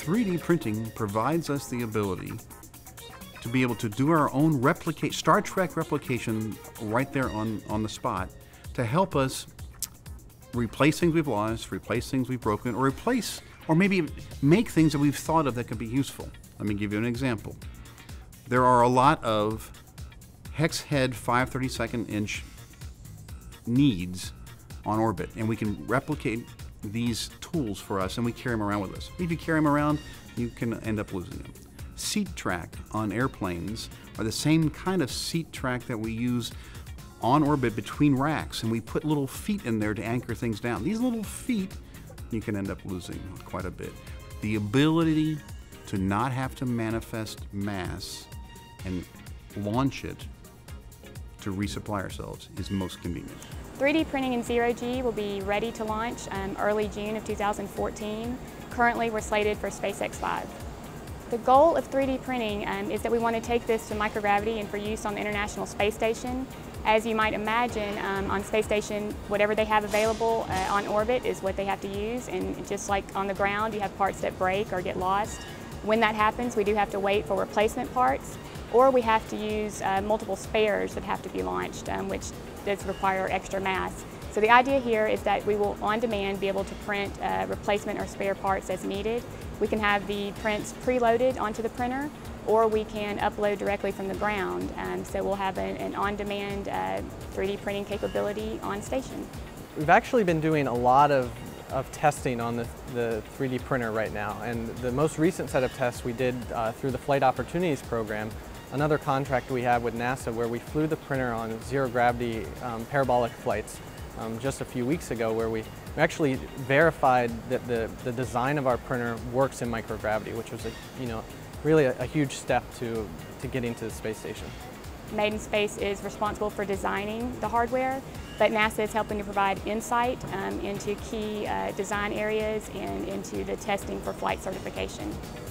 3D printing provides us the ability to be able to do our own Star Trek replication right there on the spot to help us replace things we've lost, replace things we've broken, or maybe make things that we've thought of that could be useful. Let me give you an example. There are a lot of hex head 5/32 inch needs on orbit, and we can replicate these tools for us, and we carry them around with us. If you carry them around, you can end up losing them. Seat track on airplanes are the same kind of seat track that we use on orbit between racks, and we put little feet in there to anchor things down. These little feet, you can end up losing quite a bit. The ability to not have to manifest mass and launch it to resupply ourselves is most convenient. 3D printing in zero-G will be ready to launch early June of 2014. Currently, we're slated for SpaceX 5. The goal of 3D printing is that we want to take this to microgravity and for use on the International Space Station. As you might imagine, on Space Station, whatever they have available on orbit is what they have to use, and just like on the ground, you have parts that break or get lost. When that happens, we do have to wait for replacement parts, or we have to use multiple spares that have to be launched, which does require extra mass. So the idea here is that we will, on demand, be able to print replacement or spare parts as needed. We can have the prints preloaded onto the printer, or we can upload directly from the ground. So we'll have an on-demand 3D printing capability on station. We've actually been doing a lot of testing on the 3D printer right now, and the most recent set of tests we did through the Flight Opportunities Program, another contract we have with NASA where we flew the printer on zero-gravity parabolic flights just a few weeks ago, where we actually verified that the design of our printer works in microgravity, which was really a huge step to getting to the space station. Made in Space is responsible for designing the hardware, but NASA is helping to provide insight into key design areas and into the testing for flight certification.